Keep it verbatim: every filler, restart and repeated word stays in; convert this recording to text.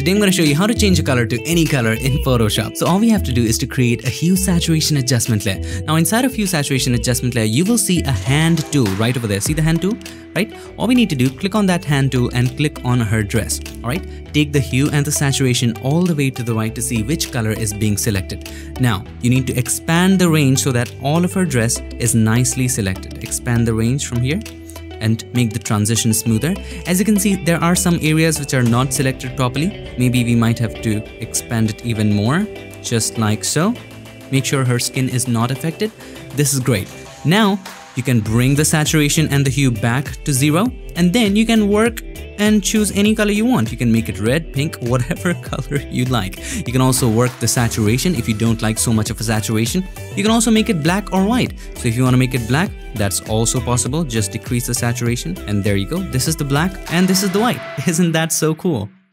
Today I'm going to show you how to change a color to any color in Photoshop. So all we have to do is to create a hue saturation adjustment layer. Now inside of hue saturation adjustment layer, you will see a hand tool right over there. See the hand tool, right? All we need to do, click on that hand tool and click on her dress, all right? Take the hue and the saturation all the way to the right to see which color is being selected. Now, you need to expand the range so that all of her dress is nicely selected. Expand the range from here and make the transition smoother. As you can see, there are some areas which are not selected properly. Maybe we might have to expand it even more, just like so. Make sure her skin is not affected. This is great. Now, you can bring the saturation and the hue back to zero, and then you can work and choose any color you want. You can make it red, pink, whatever color you like. You can also work the saturation if you don't like so much of a saturation. You can also make it black or white. So if you want to make it black, that's also possible. Just decrease the saturation and there you go. This is the black and this is the white. Isn't that so cool?